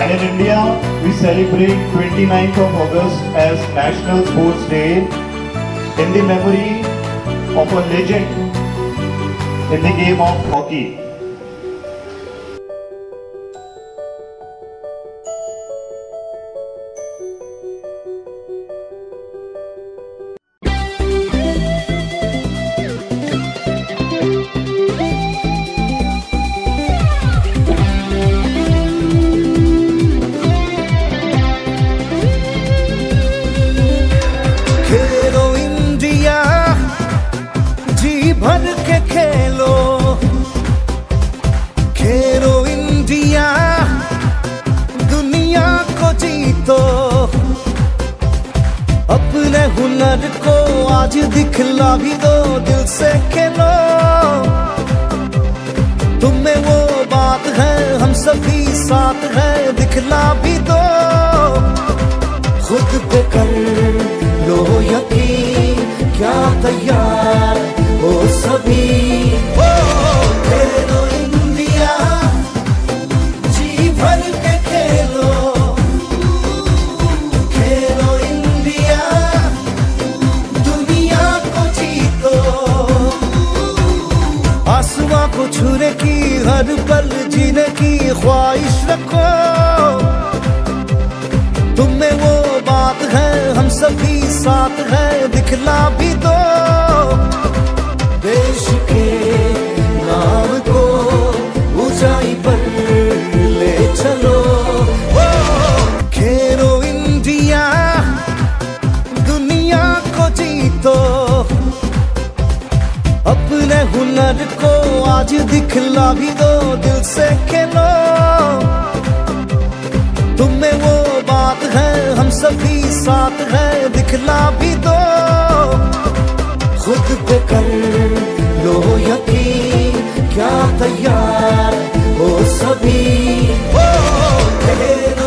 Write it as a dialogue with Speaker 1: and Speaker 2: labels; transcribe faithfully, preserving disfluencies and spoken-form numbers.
Speaker 1: And in India, we celebrate twenty-ninth of August as National Sports Day in the memory of a legend in the game of hockey.
Speaker 2: भर के खेलो, खेलो India, दुनिया को जीतो, अपने हुनर को आज दिखला भी दो, दिल से खेलो। तुम्हें वो बात है, हम सभी साथ हैं, दिखला भी दो। खुद पे कर लो यकीन, क्या तैयार हो सभी। ओ खेलो इंडिया, जी भर के खेलो, खेलो इंडिया, दुनिया को जीतो। आसमां को छूने की, हर पल जीने की ख्वाहिश रखो। तुम्हें वो बात है, हम सभी साथ हैं, दिखला भी दो। देश के नाम को ऊंचाई पर ले चलो। ओ खेलो इंडिया, दुनिया को जीतो, अपने हुनर को आज दिखला भी दो, दिल से खेलो। तुम्हें वो बात है, हम सभी साथ हैं, दिखला भी दो। खुद पे कर लो यकीन, क्या तैयार हो सभी। ओ